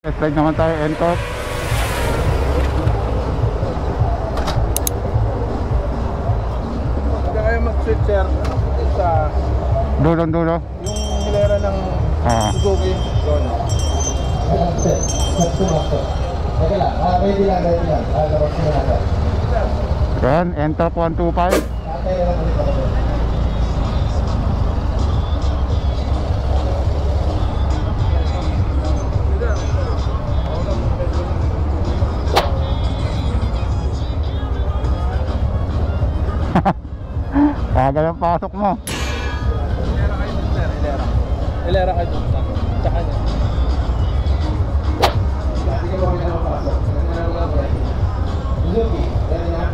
Test ride naman tayo, Entok. Hindi kayo mag-switch, sir, sa Dulo. yung hilera ng Suzuki. Doon. Okay lang, ready lang. Labas mo na natin. Yan, Entok 125. Okay lang ulit ako. Tagal ang pasok mo. Hilera kayo dun, sir. Hilera kayo dun, sir. Tsaka niya. Sige mo kami na pasok. Suzuki, ready na?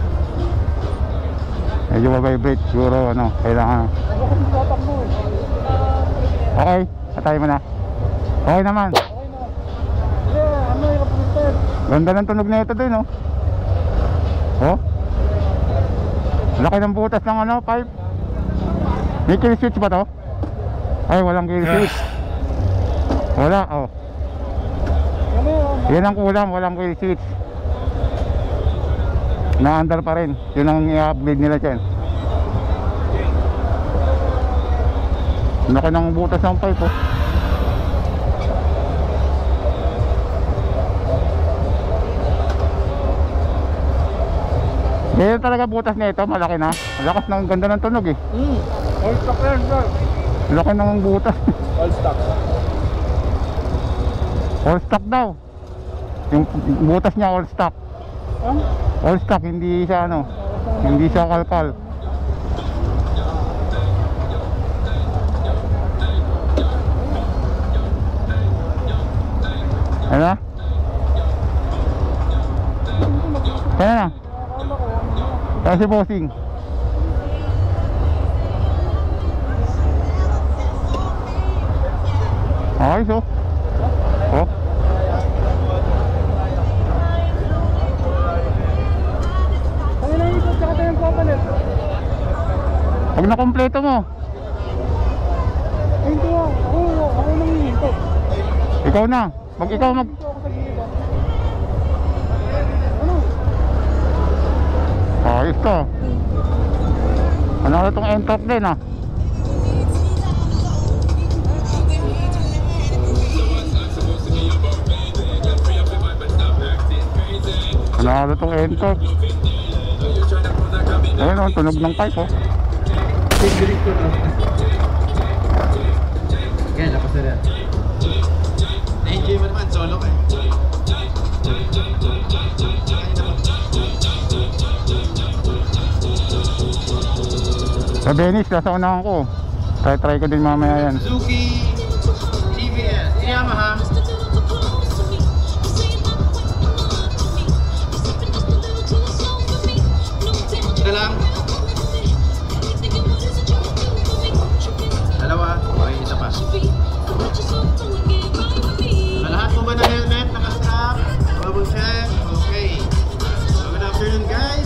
Medyo mabibrate siguro, ano, kailangan. Ano kung tatakbo? Okay, patay mo na. Okay naman. Okay na. Yeah, ano yung kapalitan? Ganda ng tunog na ito din, oh. Oh. Laki ng butas ng ano, pipe. May kill switch ba to? Ay, walang kill switch. Wala, oh. Yan ang kulang, walang kill switch. Na-under pa rin. Yun ang i-upgrade nila dyan. Laki ng butas ng pipe, oh. Yan talaga butas nito, malaki na. Malakas ng ganda ng tunog eh. All stock yan, sir. Laki ng butas. All stock. All stock daw. Yung butas niya all stock. All stock, hindi siya ano. Hindi siya kalkal. Ano? Kaya na. Kasi bossing. Okay, so. Oh. Kaya lang ito, tsaka tayong kapalit. Pag nakompleto mo. Ay, hindi ah. Ako nang hihinto. Ikaw na. Pag ikaw mag... Dito ako sa gilid ah. Ayos to. Ano na itong Entok din ah. Ano na itong Entok. Ayun o, tunog ng pipe oh. Yan, lakas na rin. Na-enjoy mo naman, solo ka. Sa Venice, nasa unahan ko. Try ko din mamaya yan. Suzuki, TVS, Yamaha. Ito lang. Dalawa. Okay, isa pa. Lahat mo ba ng helmet? Naka-strap? Bubble check? Okay. So, good afternoon guys.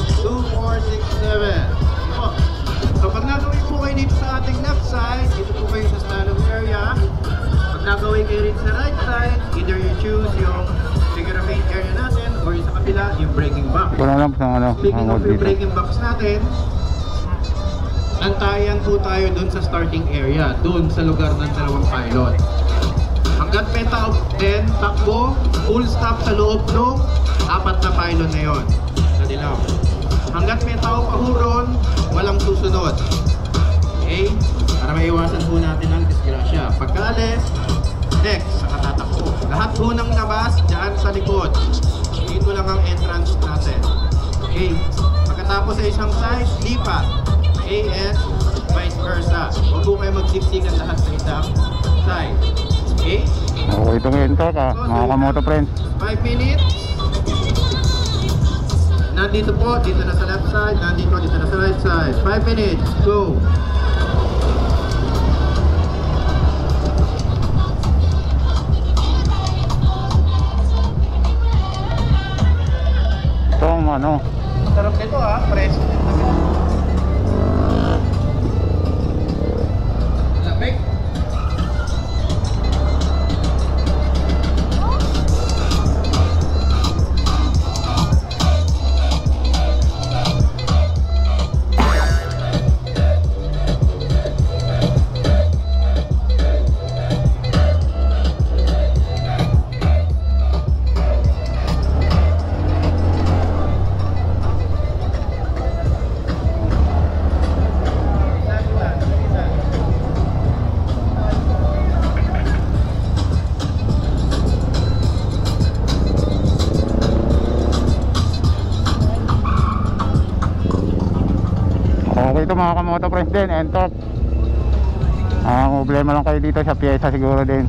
2467. So pag nagawin po kayo dito sa ating left side, dito po kayo sa slalom area. Pag nagawin kayo rin sa right side, either you choose yung figure of 8 area natin or yung sa kabila, yung braking box. Wala lang sa ano. Speaking of hangod yung dito. braking box natin, nantayan po tayo dun sa starting area, dun sa lugar ng dalawang pylon. Hanggat may tao din, takbo, full stop sa loob ng apat na pylon na yon. Sa dilaw. Hanggat may tao pahuron, walang susunod. Okay? Para maiwasan po natin ang disgrasya. Pagkaalis, next, saka tatakbo. Lahat po ng labas, dyan sa likod. Dito lang ang entrance natin. Okay? Pagkatapos sa isang side, lipat. Okay? And vice versa. Huwag po kayo magsiksikan lahat sa isang side. Okay? Okay, itong Entok ah, mga kamoto friends. 5 minutes. Nandito po, dito na sa left side, nandito na sa right side. 5 minutes, go! Itong ano, Sarap nito ha, preso. Lamig. ito mga kamoto friends din, Entorp. Problema lang kayo dito sa pyesa siguro din.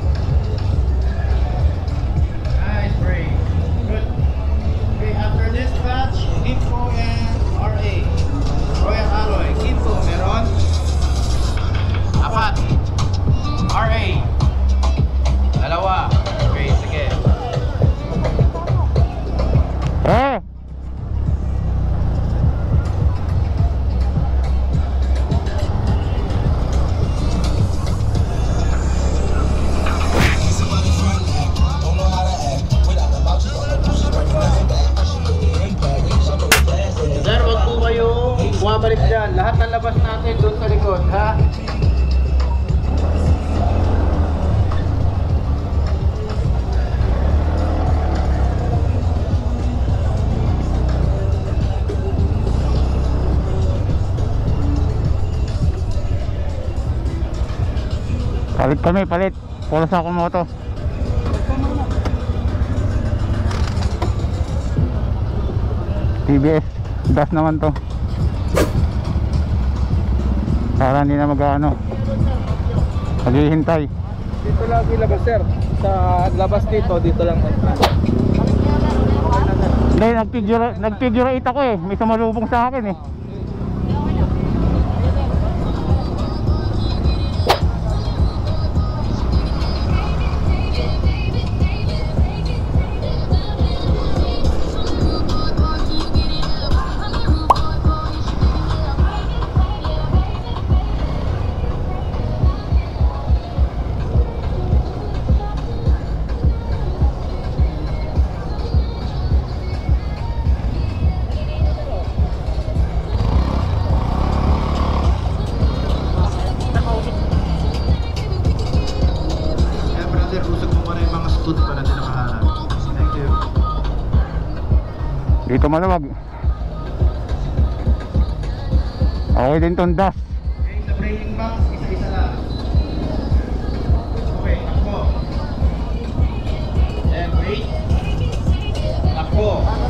Nice break. Good. Okay, after this batch, Kimco and RA. Royal Alloy. Kimco, meron? 4. RA. 2. Okay, sige. Sir, wag po kayo bumabalik dyan. Lahat ng labas natin doon sa likod, ha? Palit kami, palit. Pula sa Kumoto. TBS. Das naman to. Para hindi na mag-ano. Maghihintay. Dito lagi labas sir. Sa labas dito lang. Hindi, nag-figure 8 ako eh. May sumalubong sa akin eh. Dito maluwag. Okay din tong das. Okay, sa braking box, isa-isa lang. Okay, takbo. Then wait. Takbo.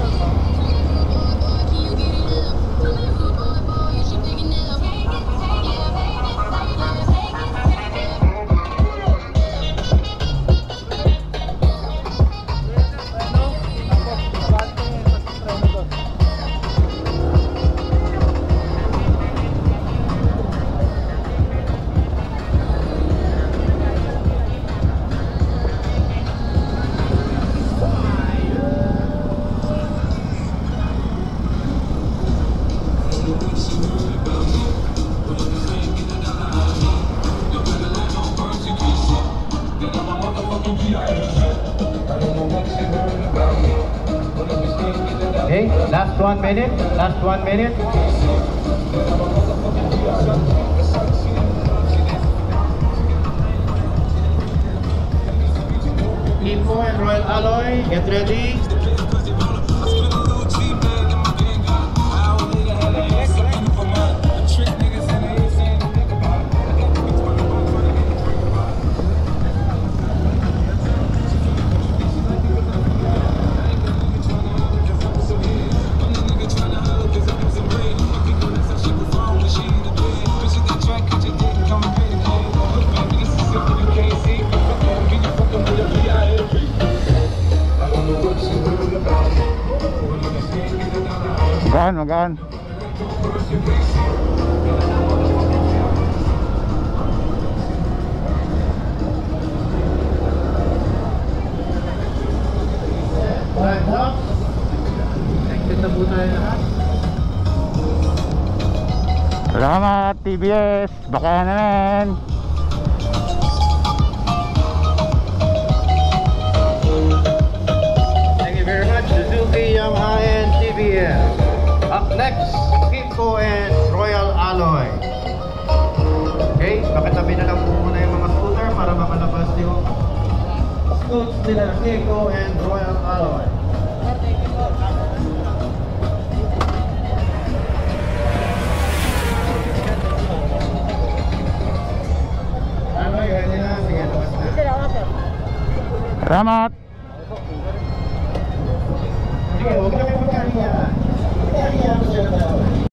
Okay, last 1 minute. Last 1 minute. Kimco and Royal Alloy, get ready. Magaan. Time's up. Exit na po tayo lahat. Salamat TBS. Baka naman. Thank you very much, Suzuki, Yamaha, and TBS. Up next, Kimco and Royal Alloy. Okay, pakitabi na lang po muna yung mga scooter para makalabas yung scoots nila, Kimco and Royal Alloy. Ano yun nila? Sige, labas na. Salamat. Sige, huwag na kayo magkariya. Magkariya ako sila.